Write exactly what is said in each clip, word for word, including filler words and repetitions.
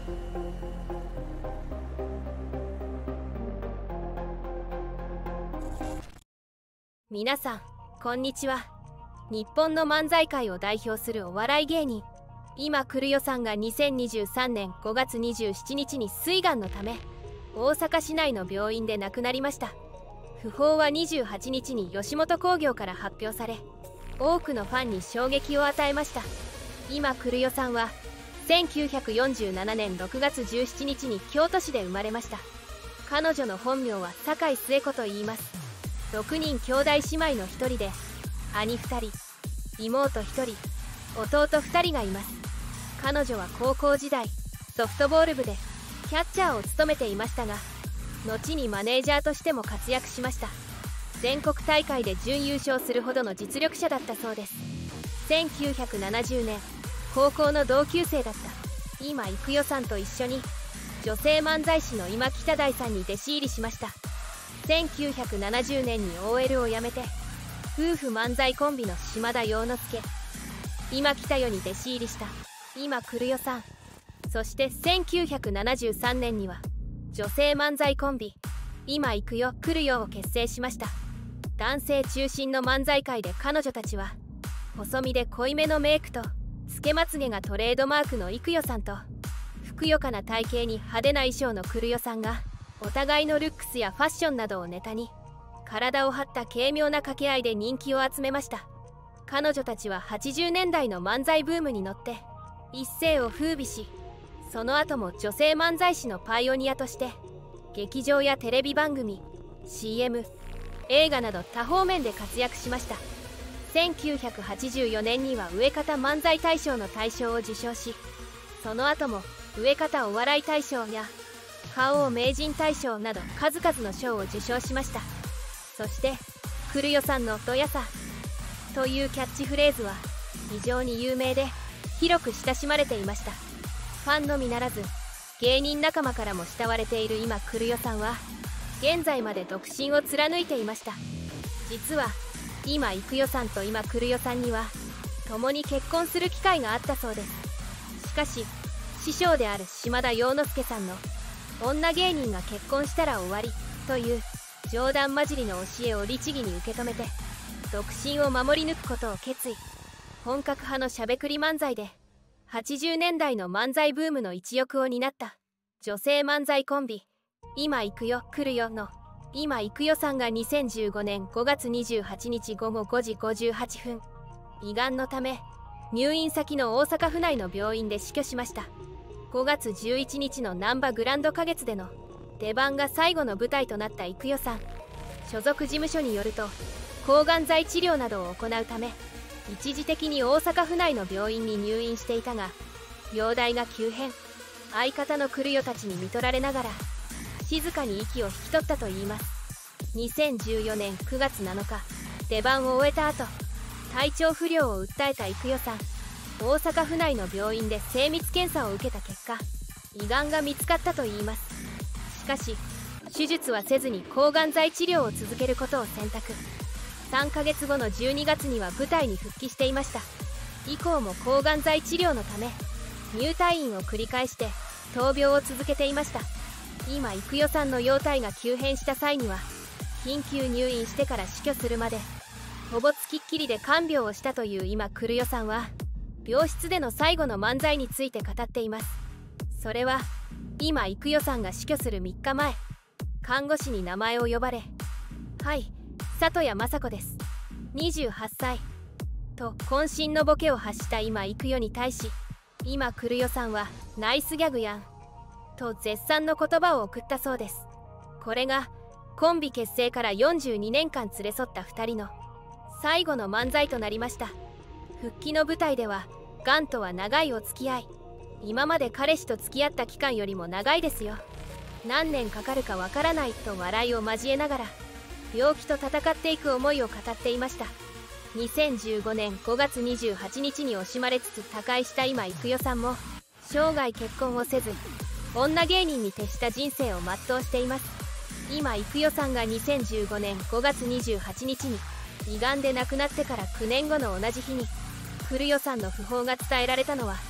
皆さんこんにちは。日本の漫才界を代表するお笑い芸人今来るよさんがにせんにじゅうさんねんごがつにじゅうしちにちに膵がんのため大阪市内の病院で亡くなりました。訃報はにじゅうはちにちに吉本興業から発表され、多くのファンに衝撃を与えました。今来るよさんはせんきゅうひゃくよんじゅうななねんろくがつじゅうしちにちに京都市で生まれました。彼女の本名は酒井末子と言います。ろくにん兄弟姉妹のひとりで、兄ふたり、妹ひとり、弟ふたりがいます。彼女は高校時代ソフトボール部でキャッチャーを務めていましたが、後にマネージャーとしても活躍しました。全国大会で準優勝するほどの実力者だったそうです。せんきゅうひゃくななじゅうねん高校の同級生だった今幾代さんと一緒に女性漫才師の今北大さんに弟子入りしました。せんきゅうひゃくななじゅうねんに オーエル を辞めて夫婦漫才コンビの島田洋之介、今北代に弟子入りした今来るよさん。そしてせんきゅうひゃくななじゅうさんねんには女性漫才コンビ今行くよ来るよを結成しました。男性中心の漫才界で彼女たちは細身で濃いめのメイクとつけまつげがトレードマークの幾代さんとふくよかな体型に派手な衣装の来るよさんがお互いのルックスやファッションなどをネタに体を張った軽妙な掛け合いで人気を集めました。彼女たちははちじゅうねんだいの漫才ブームに乗って一世を風靡し、その後も女性漫才師のパイオニアとして劇場やテレビ番組、シーエム、映画など多方面で活躍しました。せんきゅうひゃくはちじゅうよねんには上方漫才大賞の大賞を受賞し、その後も上方お笑い大賞や覇王名人大賞など数々の賞を受賞しました。そして来るよさんのどやさというキャッチフレーズは非常に有名で広く親しまれていました。ファンのみならず芸人仲間からも慕われている今来るよさんは現在まで独身を貫いていました。実は今幾代さんと今来るよさんには共に結婚する機会があったそうです。しかし師匠である島田洋之介さんの女芸人が結婚したら終わりという冗談交じりの教えを律儀に受け止めて独身を守り抜くことを決意。本格派のしゃべくり漫才ではちじゅうねんだいの漫才ブームの一翼を担った女性漫才コンビ今行くよ来るよの今幾代さんがにせんじゅうごねんごがつにじゅうはちにちごごごじごじゅうはっぷん胃がんのため入院先の大阪府内の病院で死去しました。ごがつじゅういちにちのなんばグランド花月での出番が最後の舞台となった幾代さん。所属事務所によると抗がん剤治療などを行うため一時的に大阪府内の病院に入院していたが、容体が急変、相方の来るよたちに見取られながら静かに息を引き取ったといいます。にせんじゅうよねんくがつなのか出番を終えた後、体調不良を訴えた幾代さん。大阪府内の病院で精密検査を受けた結果胃がんが見つかったといいます。しかし手術はせずに抗がん剤治療を続けることを選択。さんかげつごのじゅうにがつには舞台に復帰していました。以降も抗がん剤治療のため入退院を繰り返して闘病を続けていました。今幾代さんの容体が急変した際には緊急入院してから死去するまでほぼつきっきりで看病をしたという今来るよさんは病室での最後の漫才について語っています。それは今幾代さんが死去するみっかまえ、看護師に名前を呼ばれ「はい里谷雅子ですにじゅうはっさい」と渾身のボケを発した今幾代に対し、今来るよさんは「ナイスギャグやん」と絶賛の言葉を送ったそうです。これがコンビ結成からよんじゅうにねんかん連れ添ったふたりの最後の漫才となりました。復帰の舞台ではがんとは長いお付き合い、今まで彼氏と付き合った期間よりも長いですよ、何年かかるかわからないと笑いを交えながら病気と戦っていく思いを語っていました。にせんじゅうごねんごがつにじゅうはちにちに惜しまれつつ他界した今幾代さんも生涯結婚をせず女芸人に徹した人生を全うしています。今幾代さんがにせんじゅうごねんごがつにじゅうはちにちに胃がんで亡くなってからきゅうねんごの同じ日に来るよさんの訃報が伝えられたのは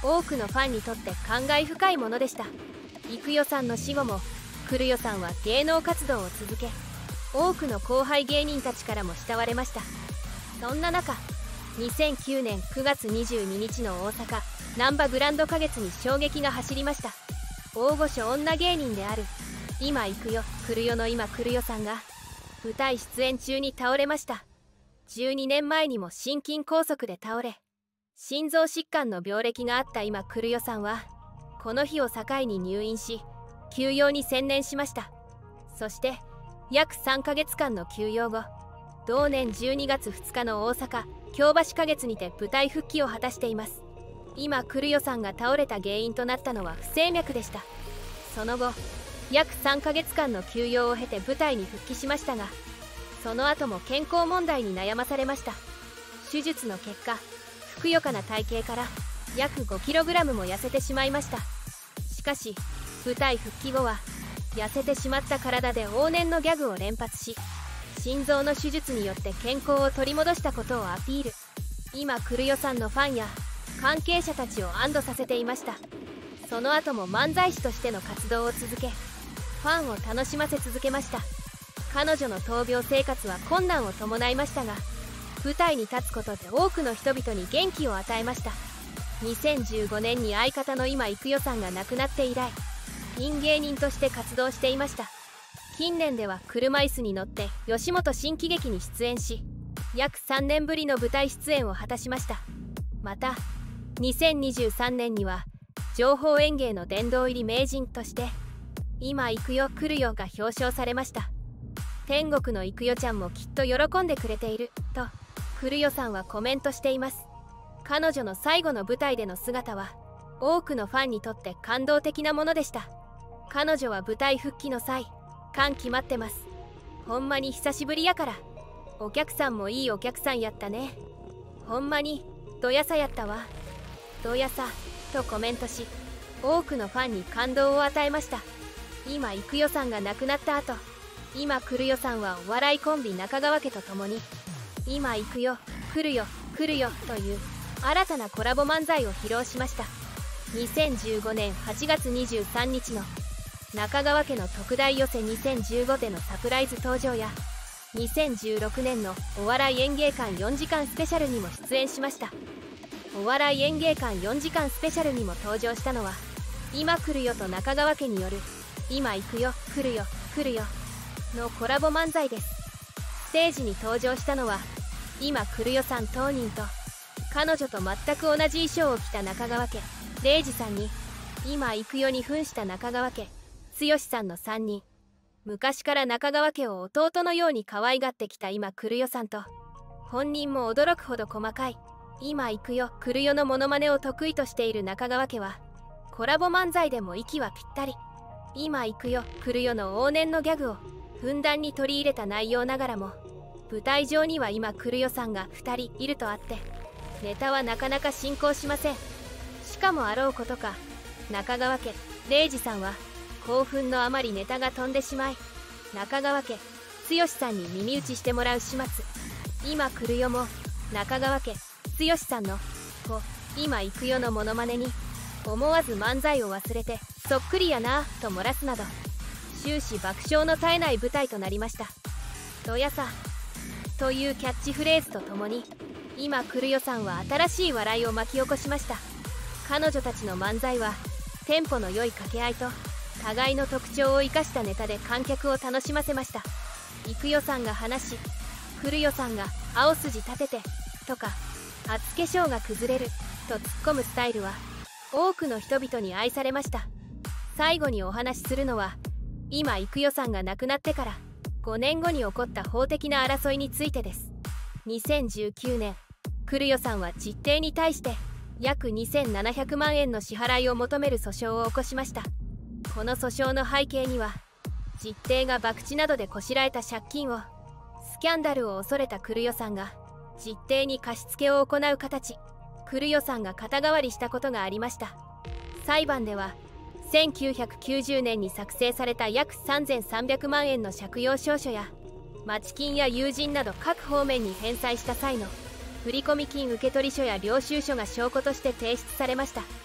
多くのファンにとって感慨深いものでした。幾代さんの死後も来代さんは芸能活動を続け、多くの後輩芸人たちからも慕われました。そんな中、にせんきゅうねんくがつにじゅうににちの大阪なんばグランド花月に衝撃が走りました。大御所女芸人である今幾代来代の今来代さんが舞台出演中に倒れました。じゅうにねんまえにも心筋梗塞で倒れ、心臓疾患の病歴があった今来代さんはこの日を境に入院し、休養に専念しました。そして約さんかげつかんの休養後、同年じゅうにがつふつかの大阪京橋花月にて舞台復帰を果たしています。今来代さんが倒れた原因となったのは不整脈でした。その後約さんかげつかんの休養を経て舞台に復帰しましたが、その後も健康問題に悩まされました。手術の結果、ふくよかな体型から約 ごキログラム も痩せてしまいました。しかし舞台復帰後は痩せてしまった体で往年のギャグを連発し、心臓の手術によって健康を取り戻したことをアピール。今来代さんのファンや関係者たちを安堵させていました。その後も漫才師としての活動を続け、ファンを楽しませ続けました。彼女の闘病生活は困難を伴いましたが、舞台に立つことで多くの人々に元気を与えました。にせんじゅうごねんに相方の今幾代さんが亡くなって以来、ピン芸人として活動していました。近年では車椅子に乗って吉本新喜劇に出演し、約さんねんぶりの舞台出演を果たしました。またにせんにじゅうさんねんには情報演芸の殿堂入り名人として今幾代来代が表彰されました。天国の幾代ちゃんもきっと喜んでくれていると来代さんはコメントしています。彼女の最後の舞台での姿は多くのファンにとって感動的なものでした。彼女は舞台復帰の際、感極まってます。ほんまに久しぶりやから。お客さんもいいお客さんやったね。ほんまにどやさやったわ。どやさとコメントし、多くのファンに感動を与えました。今幾代さんが亡くなった後、今来代さんはお笑いコンビ中川家と共に今幾代来代来代という新たなコラボ漫才を披露しました。にせんじゅうごねんはちがつにじゅうさんにちの中川家の特大寄せにせんじゅうごでのサプライズ登場や、にせんじゅうろくねんのお笑い演芸館よじかんスペシャルにも出演しました。お笑い演芸館よじかんスペシャルにも登場したのは今来代と中川家による今幾代来代来代のコラボ漫才です。ステージに登場したのは今来代さん当人と彼女と全く同じ衣装を着た中川家礼二さんに、今幾代に扮した中川家剛さんのさんにん。昔から中川家を弟のように可愛がってきた今来代さんと、本人も驚くほど細かい今幾代来代のモノマネを得意としている中川家は、コラボ漫才でも息はぴったり。今幾代来代の往年のギャグをふんだんに取り入れた内容ながらも、舞台上には今来代さんがふたりいるとあって、ネタはなかなか進行しません。しかもあろうことか、中川家礼二さんは興奮のあまりネタが飛んでしまい、中川家剛さんに耳打ちしてもらう始末。今来代も中川家剛さんの子今幾代のモノマネに思わず漫才を忘れてそっくりやなぁと漏らすなど、終始爆笑の絶えない舞台となりました。どやさというキャッチフレーズとともに、今来代さんは新しい笑いを巻き起こしました。彼女たちの漫才はテンポの良い掛け合いと互いの特徴を生かしたネタで観客を楽しませました。幾代さんが話し、来代さんが青筋立ててとか厚化粧が崩れると突っ込むスタイルは多くの人々に愛されました。最後にお話しするのは、今幾代さんが亡くなってからごねんごに起こった法的な争いについてです。にせんじゅうきゅうねん、来代さんは実弟に対して約にせんななひゃくまんえんの支払いを求める訴訟を起こしました。この訴訟の背景には、実弟が博打などでこしらえた借金を、スキャンダルを恐れた来代さんが実弟に貸し付けを行う形、来代さんが肩代わりしたことがありました。裁判ではせんきゅうひゃくきゅうじゅうねんに作成された約さんぜんさんびゃくまんえんの借用証書や町金や友人など各方面に返済した際の振込金受取書や領収書が証拠として提出されました。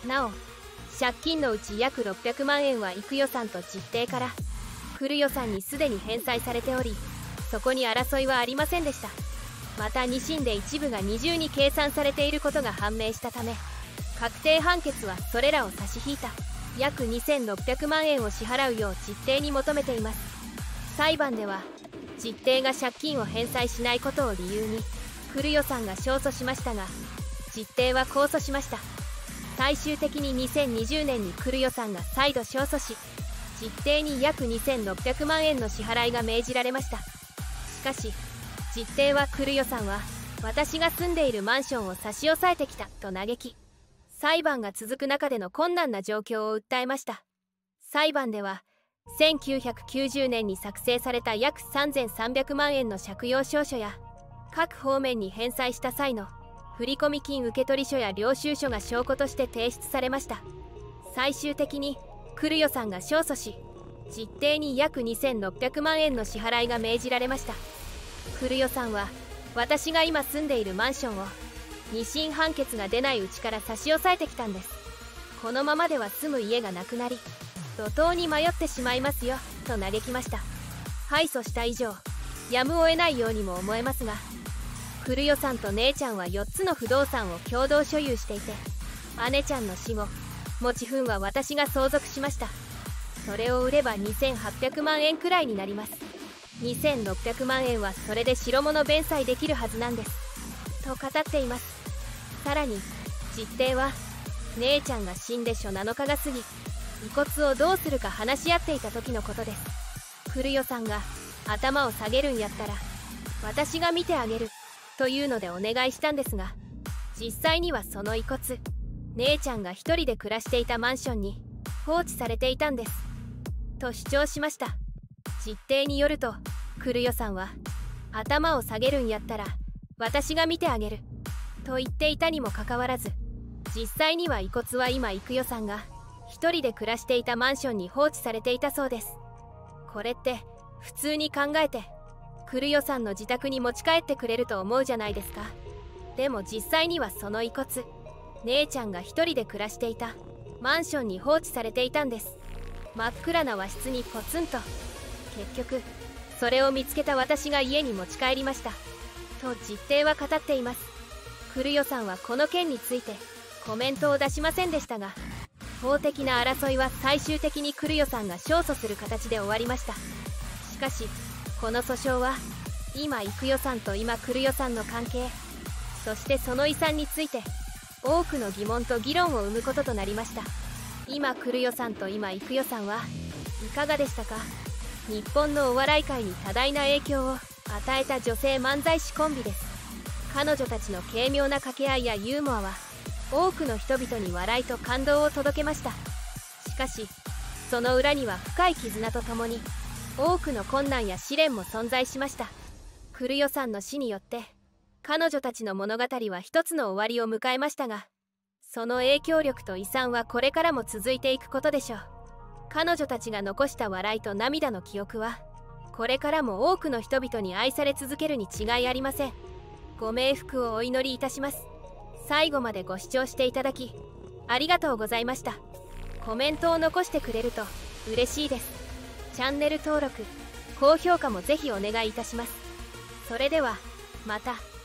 なお借金のうち約ろっぴゃくまんえんは幾代さんと実弟から来代さんにすでに返済されており、そこに争いはありませんでした。またに審で一部が二重に計算されていることが判明したため、確定判決はそれらを差し引いた約にせんろっぴゃくまんえんを支払うよう実弟に求めています。裁判では実弟が借金を返済しないことを理由に来代さんが勝訴しましたが、実弟は控訴しました。最終的ににせんにじゅうねんに来代さんが再度勝訴し、実弟に約にせんろっぴゃくまんえんの支払いが命じられました。しかし実弟は来代さんは私が住んでいるマンションを差し押さえてきたと嘆き、裁判が続く中での困難な状況を訴えました。裁判ではせんきゅうひゃくきゅうじゅうねんに作成された約さんぜんさんびゃくまんえんの借用証書や各方面に返済した際の振込金受取書や領収書が証拠として提出されました。最終的に来代さんが勝訴し、実弟に約にせんろっぴゃくまんえんの支払いが命じられました。来代さんは私が今住んでいるマンションをに審判決が出ないうちから差し押さえてきたんです。このままでは住む家がなくなり路頭に迷ってしまいますよと嘆きました。敗訴した以上やむを得ないようにも思えますが、来代さんと姉ちゃんはよっつの不動産を共同所有していて、姉ちゃんの死後持ち分は私が相続しました。それを売ればにせんはっぴゃくまんえんくらいになります。にせんろっぴゃくまんえんはそれで白物弁済できるはずなんですと語っています。さらに実弟は姉ちゃんが死んで初なのかが過ぎ、遺骨をどうするか話し合っていた時のことです。来代さんが頭を下げるんやったら私が見てあげるというのでお願いしたんですが、実際にはその遺骨姉ちゃんが一人で暮らしていたマンションに放置されていたんですと主張しました。実弟によると来代さんは頭を下げるんやったら私が見てあげると言っていたにもかかわらず、実際には遺骨は今幾代さんが一人で暮らしていたマンションに放置されていたそうです。これって普通に考えて来代さんの自宅に持ち帰ってくれると思うじゃないですか。でも実際にはその遺骨姉ちゃんが一人で暮らしていたマンションに放置されていたんです。真っ暗な和室にポツンと。結局それを見つけた私が家に持ち帰りましたと実弟は語っています。来代さんはこの件についてコメントを出しませんでしたが、法的な争いは最終的に来代さんが勝訴する形で終わりました。しかしこの訴訟は今幾代さんと今来代さんの関係、そしてその遺産について多くの疑問と議論を生むこととなりました。今来代さんと今幾代さんはいかがでしたか。日本のお笑い界に多大な影響を与えた女性漫才師コンビです。彼女たちの軽妙な掛け合いやユーモアは多くの人々に笑いと感動を届けました。しかしその裏には深い絆とともに多くの困難や試練も存在しました。来代さんの死によって彼女たちの物語は一つの終わりを迎えましたが、その影響力と遺産はこれからも続いていくことでしょう。彼女たちが残した笑いと涙の記憶はこれからも多くの人々に愛され続けるに違いありません。ご冥福をお祈りいたします。最後までご視聴していただきありがとうございました。コメントを残してくれると嬉しいです。チャンネル登録高評価もぜひお願いいたします。それではまた。